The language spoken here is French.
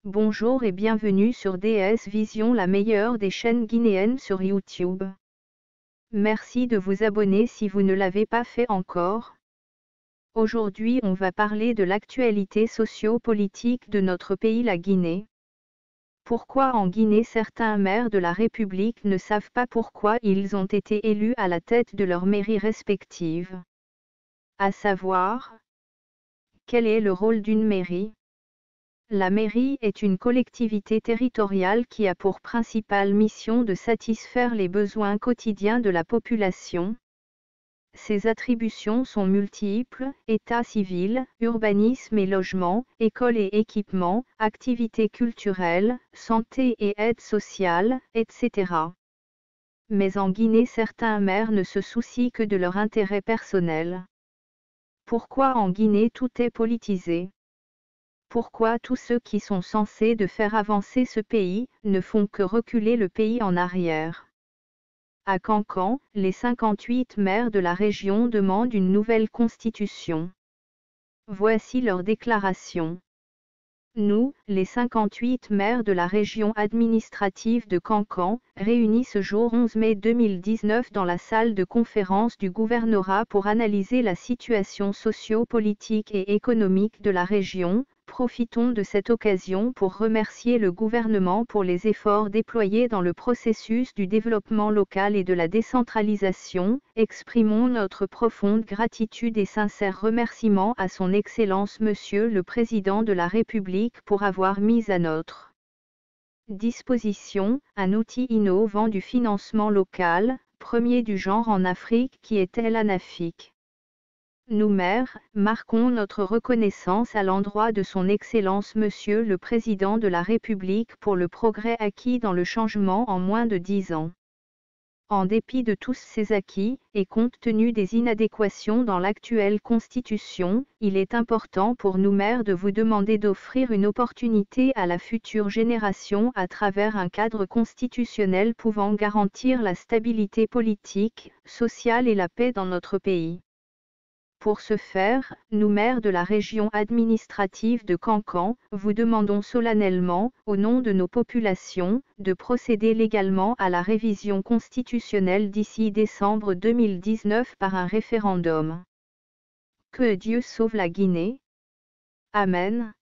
Bonjour et bienvenue sur DS Vision, la meilleure des chaînes guinéennes sur YouTube. Merci de vous abonner si vous ne l'avez pas fait encore. Aujourd'hui on va parler de l'actualité socio-politique de notre pays, la Guinée. Pourquoi en Guinée certains maires de la République ne savent pas pourquoi ils ont été élus à la tête de leur mairie respective? À savoir, quel est le rôle d'une mairie? La mairie est une collectivité territoriale qui a pour principale mission de satisfaire les besoins quotidiens de la population. Ses attributions sont multiples: état civil, urbanisme et logement, écoles et équipements, activités culturelles, santé et aide sociale, etc. Mais en Guinée certains maires ne se soucient que de leur intérêt personnel. Pourquoi en Guinée tout est politisé? Pourquoi tous ceux qui sont censés de faire avancer ce pays ne font que reculer le pays en arrière? À Cancan, les 58 maires de la région demandent une nouvelle constitution. Voici leur déclaration. Nous, les 58 maires de la région administrative de Cancan, réunis ce jour 11 mai 2019 dans la salle de conférence du gouvernorat pour analyser la situation socio-politique et économique de la région, profitons de cette occasion pour remercier le gouvernement pour les efforts déployés dans le processus du développement local et de la décentralisation. Exprimons notre profonde gratitude et sincères remerciements à son Excellence Monsieur le Président de la République pour avoir mis à notre disposition un outil innovant du financement local, premier du genre en Afrique, qui est l'ANAFIC. Nous maires, marquons notre reconnaissance à l'endroit de son Excellence Monsieur le Président de la République pour le progrès acquis dans le changement en moins de 10 ans. En dépit de tous ces acquis, et compte tenu des inadéquations dans l'actuelle Constitution, il est important pour nous maires de vous demander d'offrir une opportunité à la future génération à travers un cadre constitutionnel pouvant garantir la stabilité politique, sociale et la paix dans notre pays. Pour ce faire, nous maires de la région administrative de Cancan, vous demandons solennellement, au nom de nos populations, de procéder légalement à la révision constitutionnelle d'ici décembre 2019 par un référendum. Que Dieu sauve la Guinée. Amen.